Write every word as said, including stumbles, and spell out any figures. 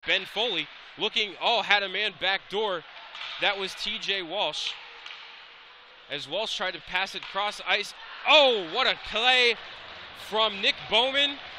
Ben Foley looking, oh, had a man back door. That was T J Walsh. As Walsh tried to pass it across ice. Oh, what a play from Nick Bowman.